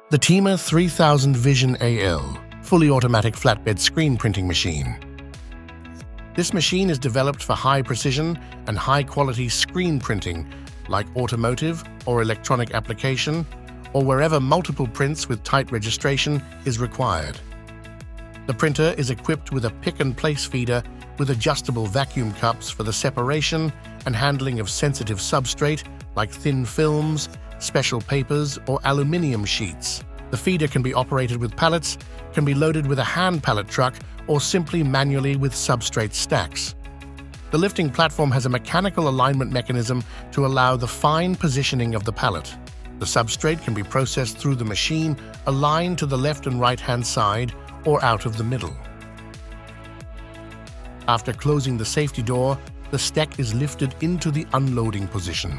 The THIEME 3000 Vision AL, fully automatic flatbed screen printing machine. This machine is developed for high precision and high-quality screen printing, like automotive or electronic application, or wherever multiple prints with tight registration is required. The printer is equipped with a pick-and-place feeder with adjustable vacuum cups for the separation and handling of sensitive substrate like thin films, special papers, or aluminium sheets. The feeder can be operated with pallets, can be loaded with a hand pallet truck, or simply manually with substrate stacks. The lifting platform has a mechanical alignment mechanism to allow the fine positioning of the pallet. The substrate can be processed through the machine, aligned to the left and right-hand side, or out of the middle. After closing the safety door, the stack is lifted into the unloading position.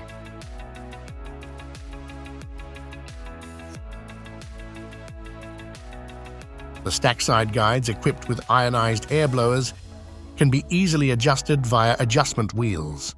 The stack side guides, equipped with ionized air blowers, can be easily adjusted via adjustment wheels.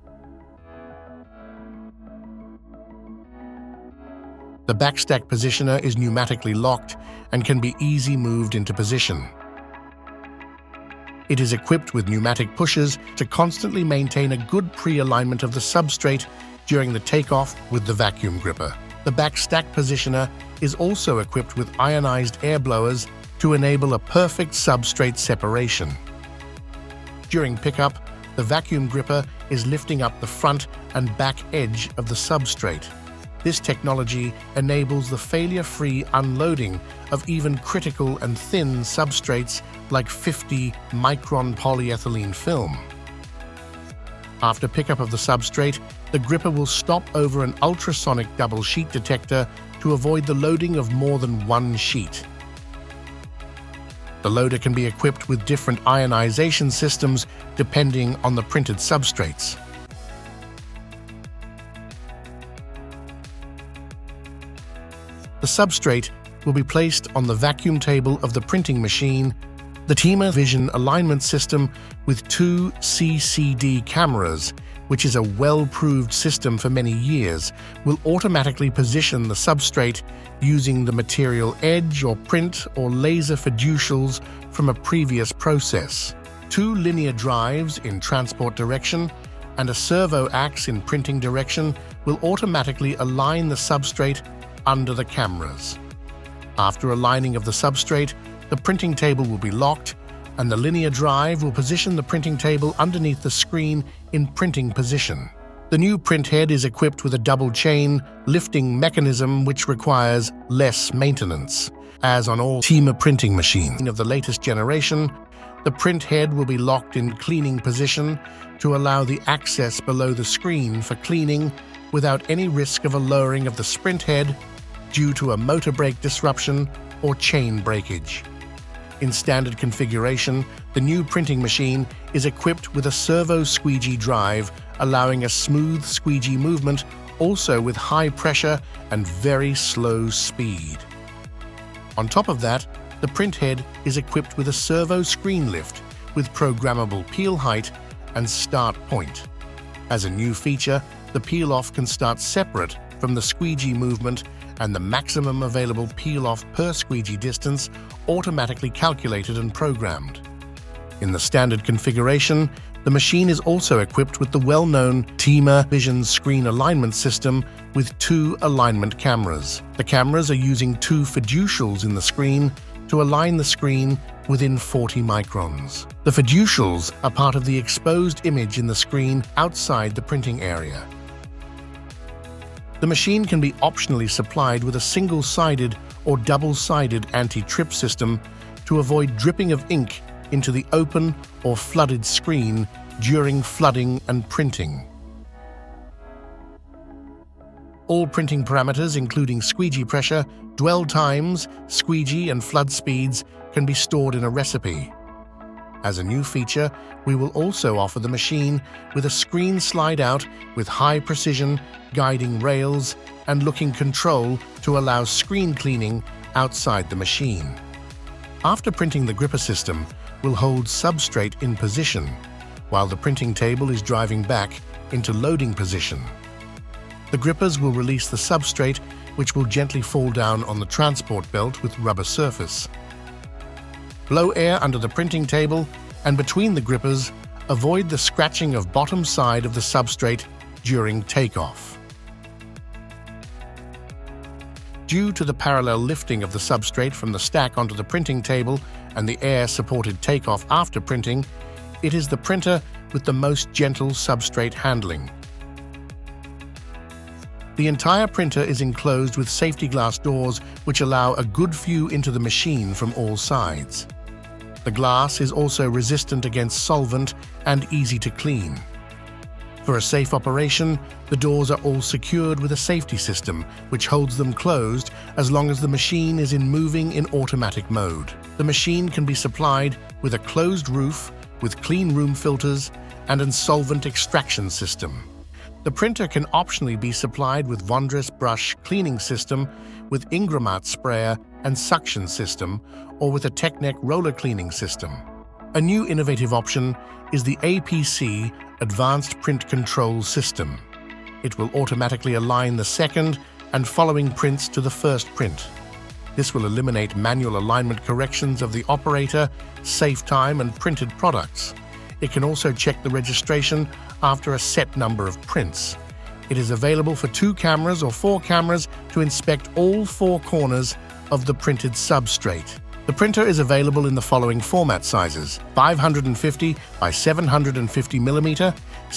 The backstack positioner is pneumatically locked and can be easily moved into position. It is equipped with pneumatic pushers to constantly maintain a good pre-alignment of the substrate during the takeoff with the vacuum gripper. The backstack positioner is also equipped with ionized air blowers to enable a perfect substrate separation. During pickup, the vacuum gripper is lifting up the front and back edge of the substrate. This technology enables the failure-free unloading of even critical and thin substrates like 50-micron polyethylene film. After pickup of the substrate, the gripper will stop over an ultrasonic double sheet detector to avoid the loading of more than one sheet. The loader can be equipped with different ionization systems depending on the printed substrates. The substrate will be placed on the vacuum table of the printing machine. The THIEME Vision alignment system with 2 CCD cameras, which is a well-proved system for many years, will automatically position the substrate using the material edge or print or laser fiducials from a previous process. 2 linear drives in transport direction and a servo axe in printing direction will automatically align the substrate under the cameras. After aligning of the substrate, the printing table will be locked, and the linear drive will position the printing table underneath the screen in printing position. The new print head is equipped with a double chain lifting mechanism which requires less maintenance. As on all THIEME printing machines of the latest generation, the print head will be locked in cleaning position to allow the access below the screen for cleaning without any risk of a lowering of the sprint head due to a motor brake disruption or chain breakage. In standard configuration, the new printing machine is equipped with a servo squeegee drive, allowing a smooth squeegee movement, also with high pressure and very slow speed. On top of that, the print head is equipped with a servo screen lift with programmable peel height and start point. As a new feature, the peel-off can start separate from the squeegee movement, and the maximum available peel-off per squeegee distance automatically calculated and programmed. In the standard configuration, the machine is also equipped with the well-known THIEME Vision screen alignment system with 2 alignment cameras. The cameras are using 2 fiducials in the screen to align the screen within 40 microns. The fiducials are part of the exposed image in the screen outside the printing area. The machine can be optionally supplied with a single-sided or double-sided anti-trip system to avoid dripping of ink into the open or flooded screen during flooding and printing. All printing parameters, including squeegee pressure, dwell times, squeegee and flood speeds, can be stored in a recipe. As a new feature, we will also offer the machine with a screen slide-out with high-precision guiding rails and looking control to allow screen cleaning outside the machine. After printing, the gripper system will hold substrate in position, while the printing table is driving back into loading position. The grippers will release the substrate, which will gently fall down on the transport belt with rubber surface. Blow air under the printing table and between the grippers. Avoid the scratching of bottom side of the substrate during takeoff. Due to the parallel lifting of the substrate from the stack onto the printing table and the air-supported takeoff after printing, it is the printer with the most gentle substrate handling. The entire printer is enclosed with safety glass doors which allow a good view into the machine from all sides. The glass is also resistant against solvent and easy to clean. For a safe operation, the doors are all secured with a safety system which holds them closed as long as the machine is moving in automatic mode. The machine can be supplied with a closed roof with clean room filters and a solvent extraction system. The printer can optionally be supplied with Vondrus brush cleaning system with Ingramat sprayer and suction system, or with a Technic roller cleaning system. A new innovative option is the APC Advanced Print Control System. It will automatically align the second and following prints to the first print. This will eliminate manual alignment corrections of the operator, save time, and printed products. It can also check the registration after a set number of prints. It is available for 2 cameras or 4 cameras to inspect all 4 corners of the printed substrate. The printer is available in the following format sizes: 550 by 750 mm,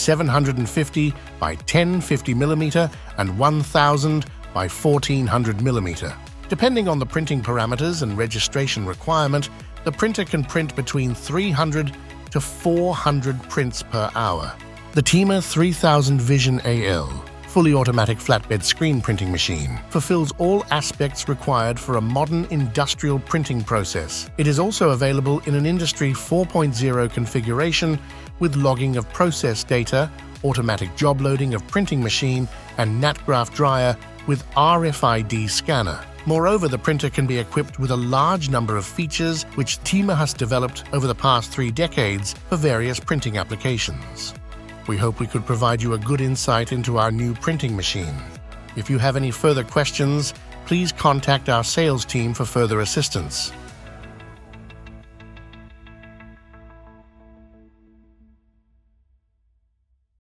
750 by 1050 mm, and 1000 by 1400 mm. Depending on the printing parameters and registration requirement, the printer can print between 300 to 400 prints per hour. The THIEME 3000 Vision AL fully automatic flatbed screen printing machine fulfills all aspects required for a modern industrial printing process. It is also available in an Industry 4.0 configuration with logging of process data, automatic job loading of printing machine, and NatGraph dryer with RFID scanner. Moreover, the printer can be equipped with a large number of features which THIEME has developed over the past 3 decades for various printing applications. We hope we could provide you a good insight into our new printing machine. If you have any further questions, please contact our sales team for further assistance.